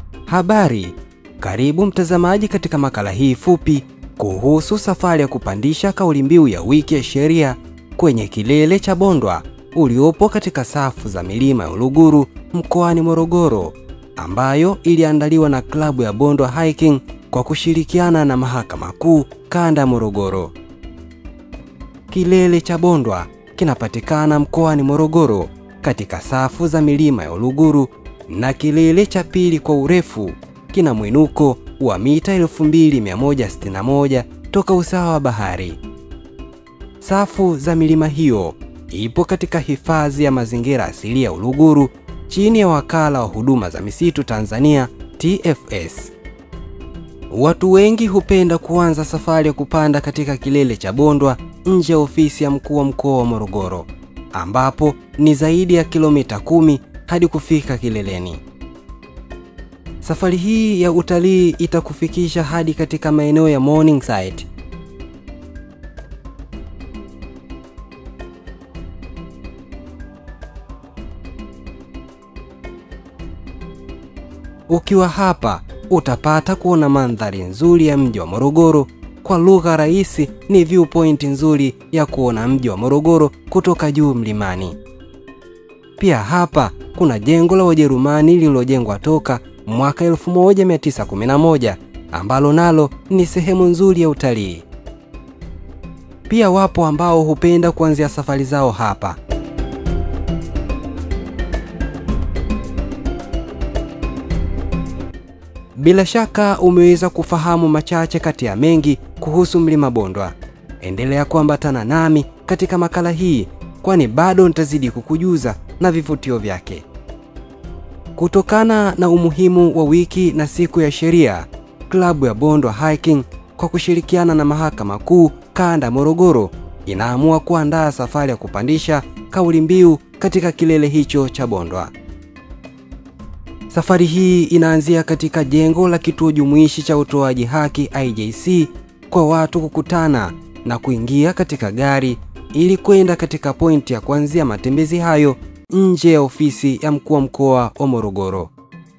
Habari, karibu mtazamaji katika makala hii fupi kuhusu safari ya kupandisha kauli mbiu ya wiki ya sheria kwenye kilele cha Bondwa uliopo katika safu za milima ya Uluguru mkoani Morogoro, ambayo iliandaliwa na klabu ya Bondwa Hiking kwa kushirikiana na Mahakama Kuu Kanda ya Morogoro. Kilele cha Bondwa kinapatikana mkoani Morogoro katika safu za milima ya Uluguru, na kilele cha pili kwa urefu kina mwinuko wa mita 2161 toka usawa wa bahari. Safu za milima hiyo ipo katika hifadhi ya mazingira asili ya Uluguru chini ya Wakala wa Huduma za Misitu Tanzania TFS. Watu wengi hupenda kuanza safari ya kupanda katika kilele cha Bondwa nje ya ofisi ya mkuu wa mkoa wa Morogoro, ambapo ni zaidi ya kilomita 10 hadi kufika kileleni. Safari hii ya utalii itakufikisha hadi katika maeneo ya Morningside, ukiwa hapa utapata kuona mandhari nzuri ya mji wa Morogoro. Kwa lugha rahisi, ni viewpoint nzuri ya kuona mji wa Morogoro kutoka juu mlimani. Pia hapa kuna jengo la Wajerumani lililojengwa toka mwaka 1911 ambalo nalo ni sehemu nzuri ya utalii. Pia wapo ambao hupenda kuanzia safari zao hapa. Bila shaka umeweza kufahamu machache kati ya mengi kuhusu mlima Bondwa. Endelea kuambatana nami katika makala hii, kwani bado nitazidi kukujuza na vivutio vyake. Kutokana na umuhimu wa wiki na siku ya sheria, klabu ya Bondwa Hiking kwa kushirikiana na Mahakama Kuu Kanda Morogoro inaamua kuandaa safari ya kupandisha kauli mbiu katika kilele hicho cha Bondwa. Safari hii inaanzia katika jengo la kituo jumuishi cha utoaji haki IJC kwa watu kukutana na kuingia katika gari ili kwenda katika pointi ya kuanzia matembezi hayo nje ya ofisi ya mkuu wa mkoa wa Morogoro.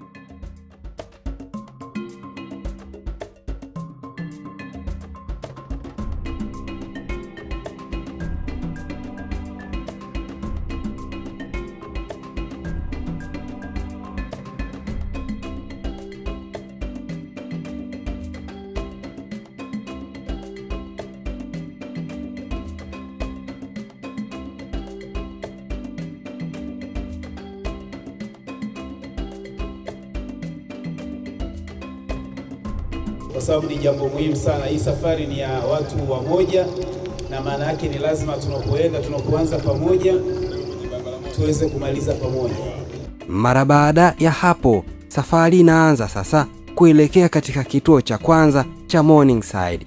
Kwa sababu ni jambo muhimu sana. Hii safari ni ya watu wa moja, na maana yake ni lazima tunapoanza pamoja tuweze kumaliza pamoja. Mara baada ya hapo, safari inaanza sasa kuelekea katika kituo cha kwanza cha Morningside.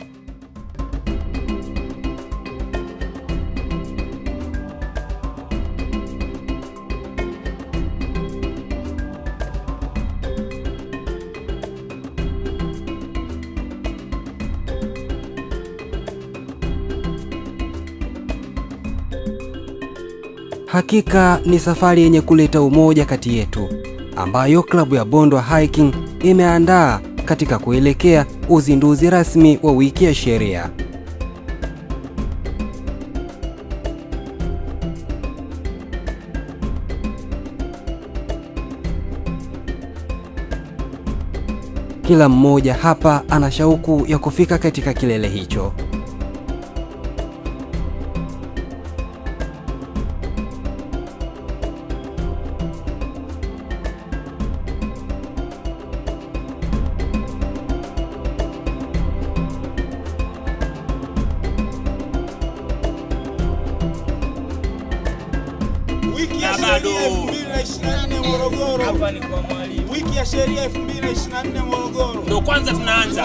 Hakika ni safari yenye kuleta umoja kati yetu, ambayo klabu ya Bondwa Hiking imeandaa katika kuelekea uzinduzi rasmi wa wiki ya sheria. Kila mmoja hapa ana shauku ya kufika katika kilele hicho. Wiki ya sheria 2024 Morogoro. Hapa ni kwa mwalimu. Wiki ya sheria 2024 Morogoro. Ndio kwanza tunaanza.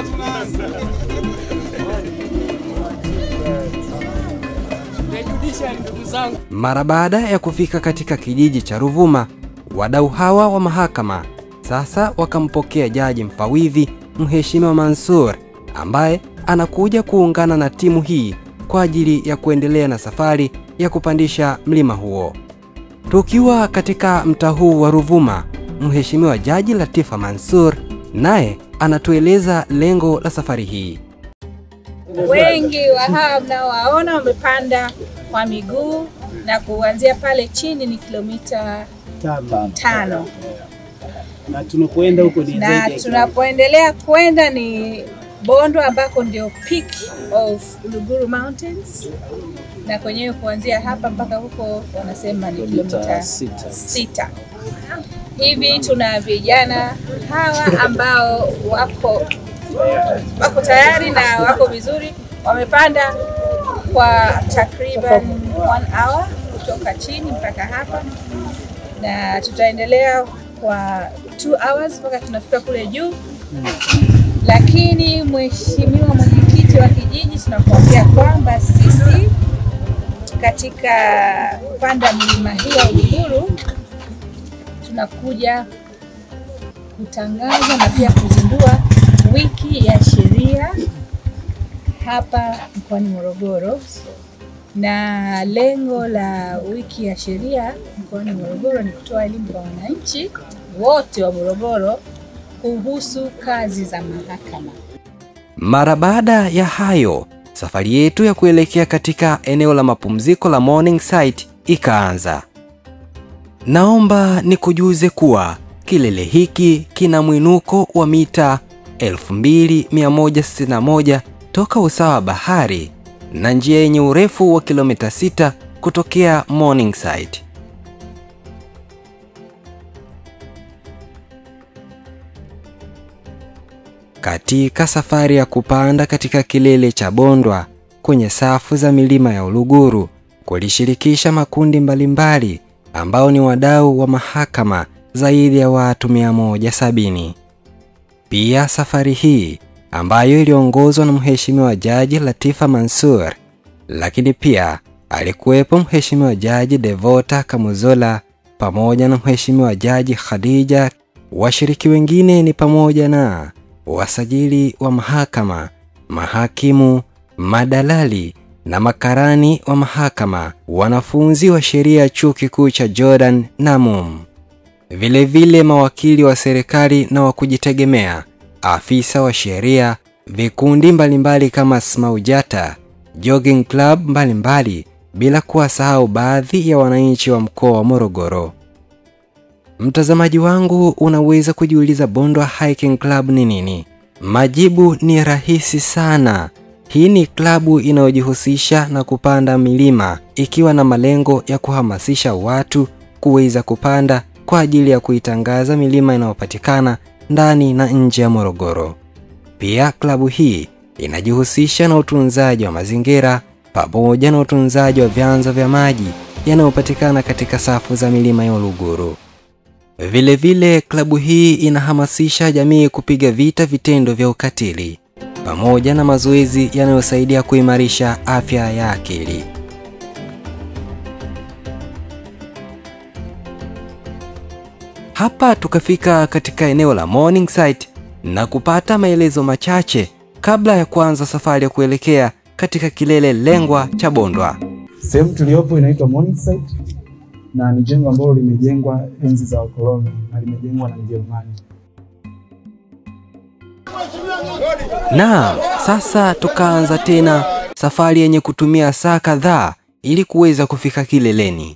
Mara baada ya kufika katika kijiji cha Ruvuma, wadau hawa wa mahakama sasa wakampokea jaji mfawidhi Mheshimiwa Mansur, ambaye anakuja kuungana na timu hii kwa ajili ya kuendelea na safari ya kupandisha mlima huo. Tukiwa katika mtaa huu wa Ruvuma, Mheshimiwa Jaji Latifa Mansur naye anatueleza lengo la safari hii. Wengi wa hawa mnaowaona wamepanda kwa miguu na kuanzia pale chini ni kilomita 5. Na tunapoenda huko ni na tunapoendelea kwenda ni Bondo ambako ndio peak of Uluguru Mountains, na kwenyewe kuanzia hapa mpaka huko wanasema ni kilomita 6. Hivi tuna vijana hawa ambao wako tayari na wako vizuri, wamepanda kwa takriban 1 hour kutoka chini mpaka hapa, na tutaendelea kwa 2 hours mpaka tunafika kule juu. Lakini Mheshimiwa Mwenyekiti wa kijiji, tunakuambia kwamba sisi katika kupanda milima hii ya Uluguru tunakuja kutangaza na pia kuzindua wiki ya sheria hapa mkoani Morogoro, na lengo la wiki ya sheria mkoani Morogoro ni kutoa elimu kwa wananchi wote wa Morogoro kuhusu kazi za mahakama. Mara baada ya hayo, safari yetu ya kuelekea katika eneo la mapumziko la Morningside ikaanza. Naomba nikujuze kuwa kilele hiki kina mwinuko wa mita 2161 toka usawa wa bahari na njia yenye urefu wa kilomita 6 kutokea Morningside. Katika safari ya kupanda katika kilele cha Bondwa kwenye safu za milima ya Uluguru, kulishirikisha makundi mbalimbali ambao ni wadau wa mahakama zaidi ya watu 170. Pia safari hii ambayo iliongozwa na Mheshimiwa Jaji Latifa Mansur, lakini pia alikuwepo Mheshimiwa Jaji Devota Kamuzola pamoja na Mheshimiwa Jaji Khadija. Washiriki wengine ni pamoja na wasajili wa mahakama, mahakimu, madalali na makarani wa mahakama, wanafunzi wa sheria chuo kikuu cha Jordan na MUM. Vile vile mawakili wa serikali na wa kujitegemea, afisa wa sheria, vikundi mbalimbali kama Smaujata, jogging club mbalimbali, bila kuwasahau baadhi ya wananchi wa mkoa wa Morogoro. Mtazamaji wangu, unaweza kujiuliza Bondwa Hiking Club ni nini? Majibu ni rahisi sana. Hii ni klabu inayojihusisha na kupanda milima, ikiwa na malengo ya kuhamasisha watu kuweza kupanda kwa ajili ya kuitangaza milima inayopatikana ndani na nje ya Morogoro. Pia klabu hii inajihusisha na utunzaji wa mazingira pamoja na utunzaji wa vyanzo vya maji yanayopatikana katika safu za milima ya Uluguru. Vile vile klabu hii inahamasisha jamii kupiga vita vitendo vya ukatili pamoja na mazoezi yanayosaidia kuimarisha afya ya akili. Hapa tukafika katika eneo la Morningside na kupata maelezo machache kabla ya kuanza safari ya kuelekea katika kilele lengwa cha Bondwa. Sehemu tuliopo inaitwa Morningside na ni jengo ambalo limejengwa enzi za ukoloni na limejengwa na Mjerumani. Na sasa tukaanza tena safari yenye kutumia saa kadhaa ili kuweza kufika kileleni.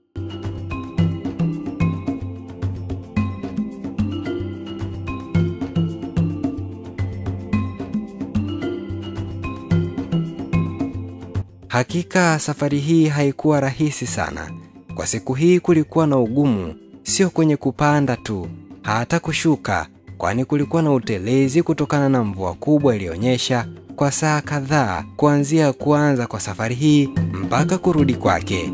Hakika safari hii haikuwa rahisi sana. Kwa siku hii kulikuwa na ugumu, sio kwenye kupanda tu, hata kushuka, kwani kulikuwa na utelezi kutokana na mvua kubwa iliyonyesha kwa saa kadhaa kuanzia kuanza kwa safari hii mpaka kurudi kwake.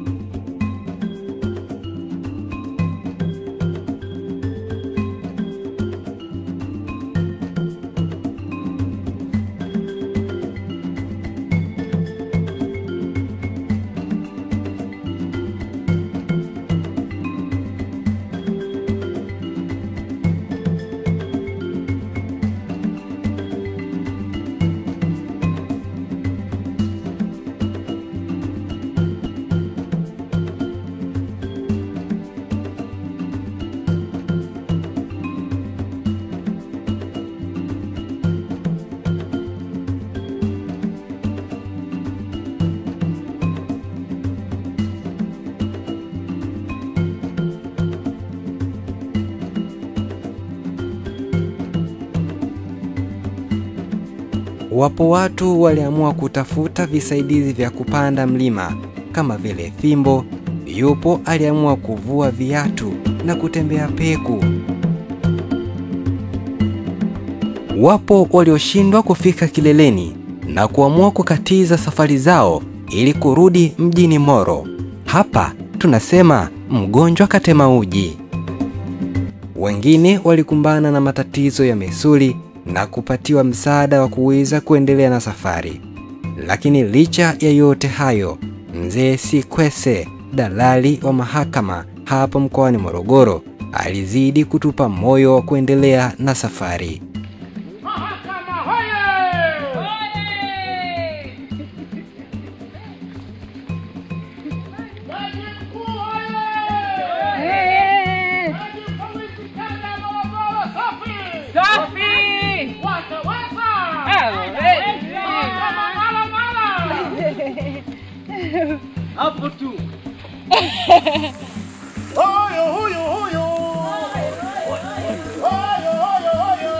Wapo watu waliamua kutafuta visaidizi vya kupanda mlima kama vile fimbo. Yupo aliamua kuvua viatu na kutembea peku. Wapo walioshindwa kufika kileleni na kuamua kukatiza safari zao ili kurudi mjini Moro. Hapa tunasema mgonjwa katema uji. Wengine walikumbana na matatizo ya misuli na kupatiwa msaada wa kuweza kuendelea na safari. Lakini licha ya yote hayo, Mzee Sikwese, dalali wa mahakama hapa mkoani Morogoro, alizidi kutupa moyo wa kuendelea na safari. Mahakama hoye! Jaji mkuu hoye! Jaji polisi kanda ya Morogoro safi! Safi! Wataweza! Wataweza! Mahakama mala mala! Hapo tu. Hoyo huyo huyo! Hoyo hoyo hoyo!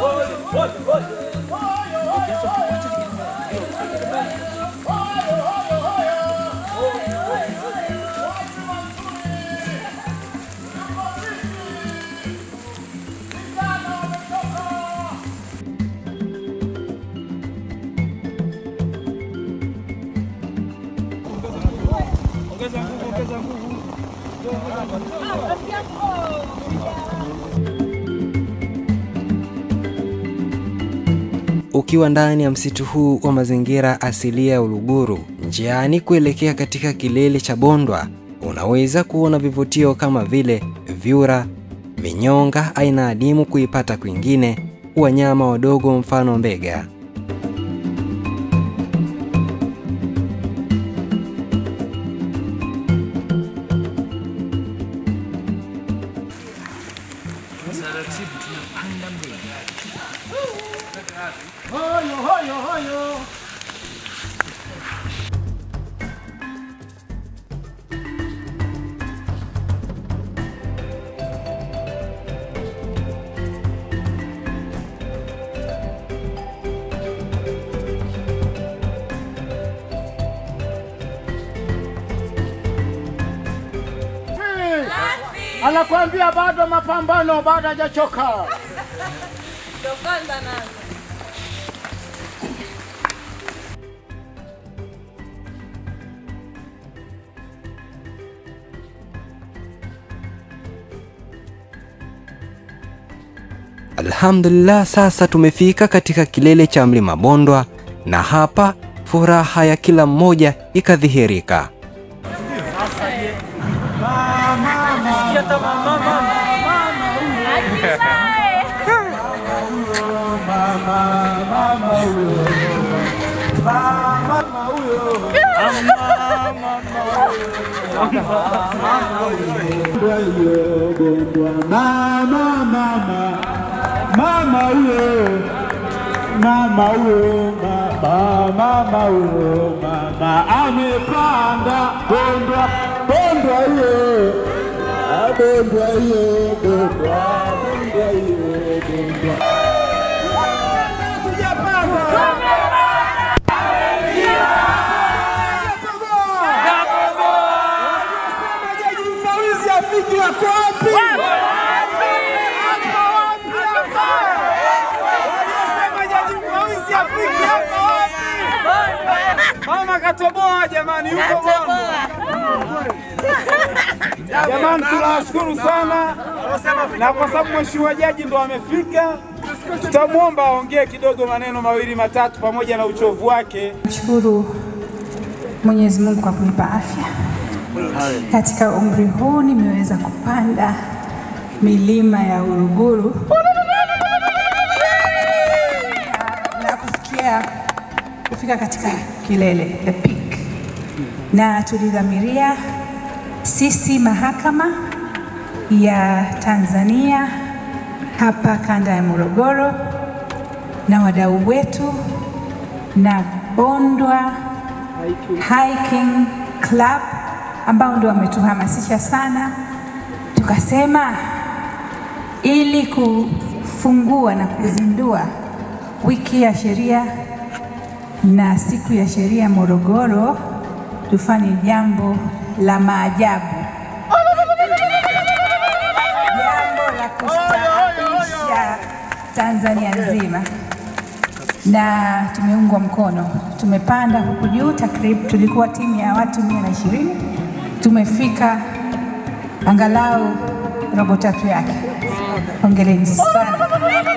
Ukiwa ndani ya msitu huu wa mazingira asilia ya Uluguru, njiani kuelekea katika kilele cha Bondwa, unaweza kuona vivutio kama vile vyura, minyonga aina adimu kuipata kwingine, wanyama wadogo mfano mbega. Hoyo hoyo hoyo! Anakuambia bado mapambano, bado hajachoka. Tokanda nazo. Alhamdulillah, sasa tumefika katika kilele cha mlima Bondwa, na hapa furaha ya kila mmoja ikadhihirika. Mama amepanda Bondwa, Bondwa hiyo, Bondwa hiyo, Bondwa, Bondwa hiyo, Bondwa. Mama katoboa jamani, yuko Bondwa. Jamani, tunawashukuru sana, na kwa sababu mheshimiwa jaji ndo amefika, tutamwomba aongee kidogo maneno mawili matatu pamoja na uchovu wake. Shukuru Mwenyezi Mungu kwa kunipa afya. Katika umri huu nimeweza kupanda milima ya Uluguru na kufikia kufika katika kilele, the peak. Na tulidhamiria sisi mahakama ya Tanzania hapa kanda ya Morogoro na wadau wetu na Bondwa Hiking Club ambao ndio wametuhamasisha sana, tukasema ili kufungua na kuzindua wiki ya sheria na siku ya sheria Morogoro tufanye jambo la maajabu, jambo la kustaajabisha Tanzania nzima, na tumeungwa mkono. Tumepanda huku juu, takriban tulikuwa timu ya watu 120, tumefika angalau robo tatu yake. Hongereni sana.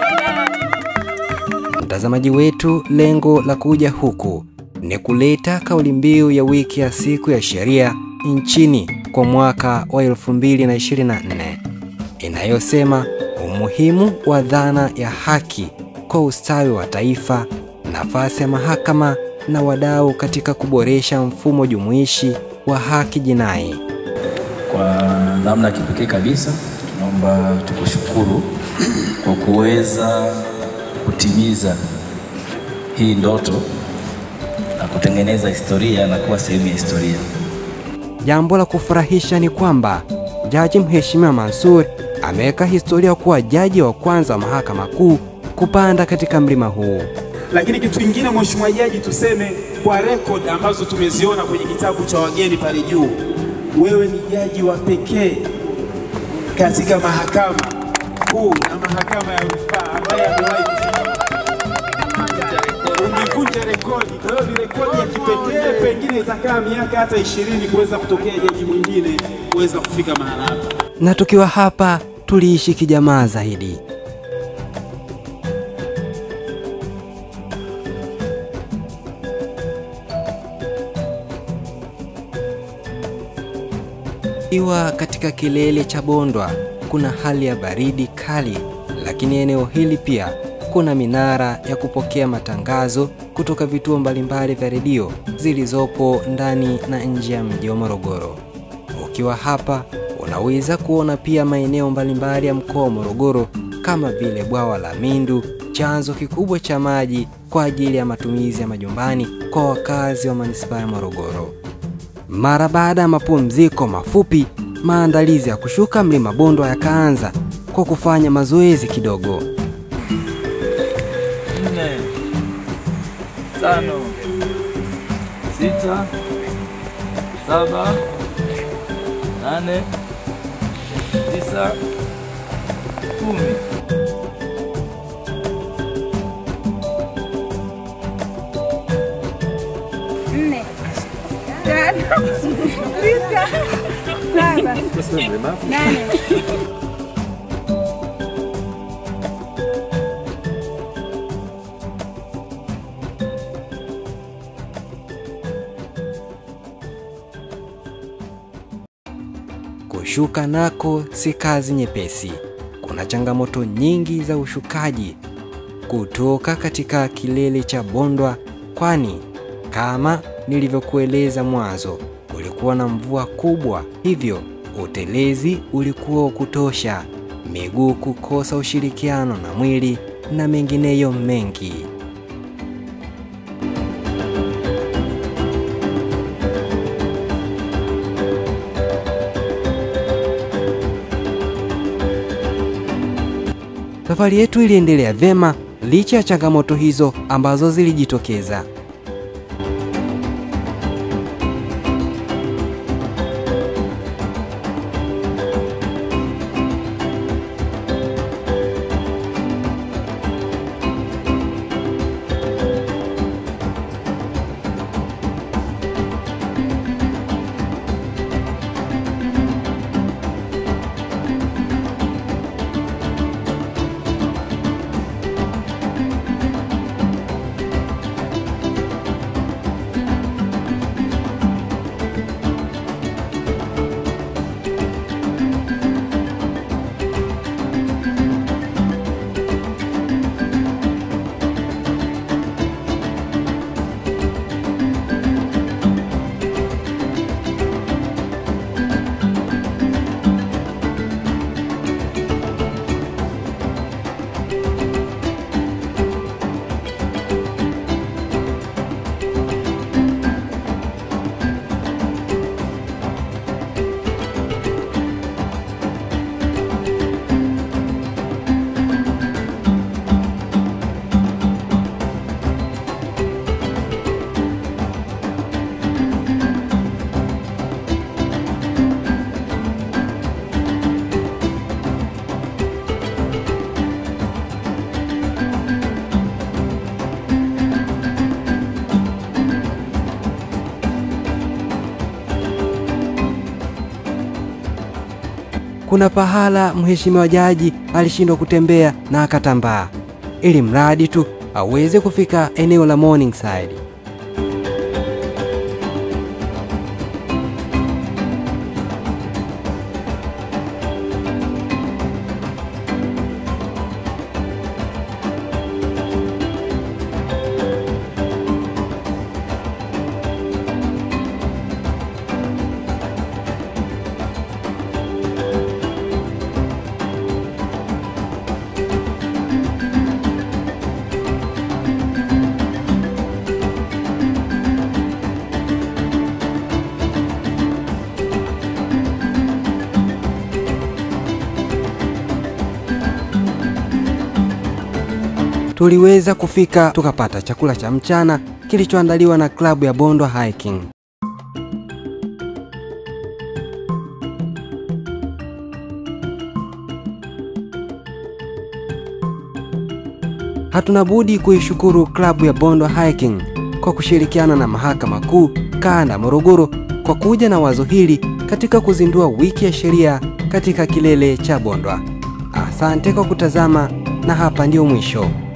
Mtazamaji wetu, lengo la kuja huku ni kuleta kauli mbiu ya wiki ya siku ya sheria nchini kwa mwaka wa 2024 inayosema umuhimu wa dhana ya haki kwa ustawi wa taifa, nafasi ya mahakama na wadau katika kuboresha mfumo jumuishi wa haki jinai. Kwa namna kipekee kabisa tunaomba tukushukuru kwa kuweza kutimiza hii ndoto na kutengeneza historia na kuwa sehemu ya historia. Jambo la kufurahisha ni kwamba Jaji Mheshimiwa Mansur ameweka historia kuwa jaji wa kwanza wa Mahakama Kuu kupanda katika mlima huu. Lakini kitu kingine Mheshimiwa Jaji, tuseme kwa record ambazo tumeziona kwenye kitabu cha wageni pale juu, wewe ni jaji wa pekee katika Mahakama Kuu na Mahakama ya Rufaa ambaye amewahi kuvunja rekodi. Kwa hiyo ni rekodi ya kipekee, pengine itakaa miaka hata 20 kuweza kutokea jaji mwingine kuweza kufika mahali hapa. Na tukiwa hapa tuliishi kijamaa zaidi. Iwa katika kilele cha Bondwa kuna hali ya baridi kali, lakini eneo hili pia kuna minara ya kupokea matangazo kutoka vituo mbalimbali vya redio zilizopo ndani na nje ya mji wa Morogoro. Ukiwa hapa unaweza kuona pia maeneo mbalimbali ya mkoa wa Morogoro kama vile bwawa la Mindu, chanzo kikubwa cha maji kwa ajili ya matumizi ya majumbani kwa wakazi wa manispaa ya Morogoro. Mara baada ya mapumziko mafupi, maandalizi ya kushuka mlima Bondwa yakaanza kwa kufanya mazoezi kidogo. 4, 5, 6, 7, 8, 9, 10. Kushuka nako si kazi nyepesi. Kuna changamoto nyingi za ushukaji kutoka katika kilele cha Bondwa, kwani kama nilivyokueleza mwanzo, kulikuwa na mvua kubwa, hivyo utelezi ulikuwa wa kutosha, miguu kukosa ushirikiano na mwili na mengineyo mengi. Safari yetu iliendelea vyema licha ya changamoto hizo ambazo zilijitokeza. Kuna pahala mheshimiwa jaji alishindwa kutembea na akatambaa, ili mradi tu aweze kufika eneo la Morningside. Tuliweza kufika tukapata chakula cha mchana kilichoandaliwa na klabu ya Bondwa Hiking. Hatuna budi kuishukuru klabu ya Bondwa Hiking kwa kushirikiana na Mahakama Kuu Kanda Morogoro kwa kuja na wazo hili katika kuzindua wiki ya sheria katika kilele cha Bondwa. Asante kwa kutazama, na hapa ndio mwisho.